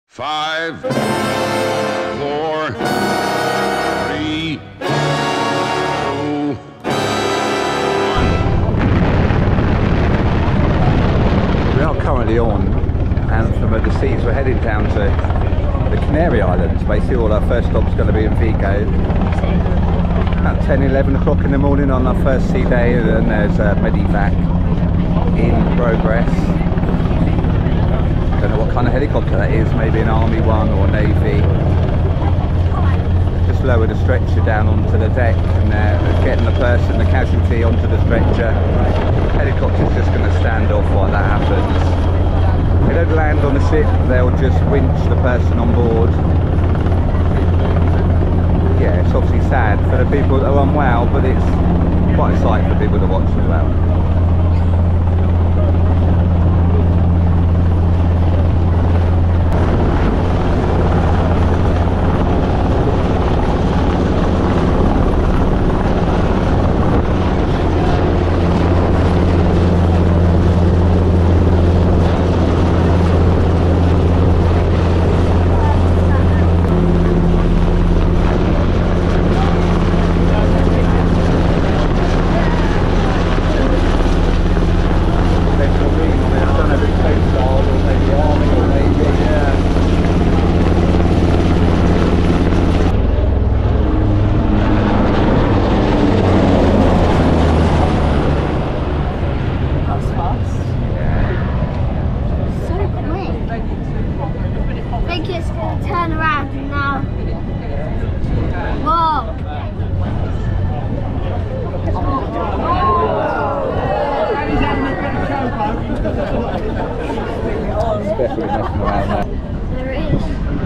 5, 4, 3, 2, 1. We are currently on Anthem overseas. We're heading down to the Canary Islands. Basically, all our first stop's going to be in Vigo. About 10, 11 o'clock in the morning on our first sea day, and then there's a medivac in progress. Don't know what kind of helicopter that is, maybe an Army one or Navy. Just lower the stretcher down onto the deck and getting the person, the casualty, onto the stretcher. Helicopter's just going to stand off while that happens. They don't land on the ship, they'll just winch the person on board. Yeah, it's obviously sad for the people that are unwell, but it's quite a sight for people to watch as well. Definitely messing around there. There is.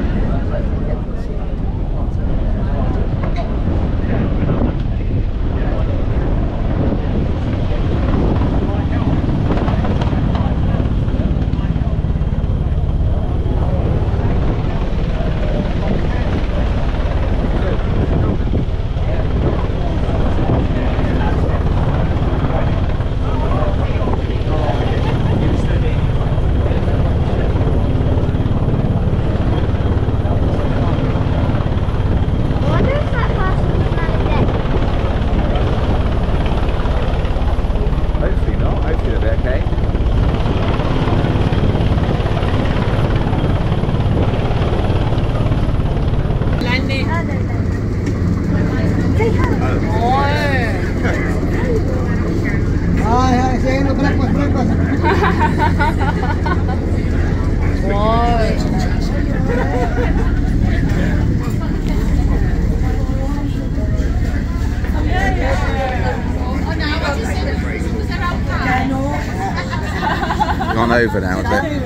Gone over now, is it?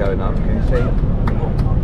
going up, can you see?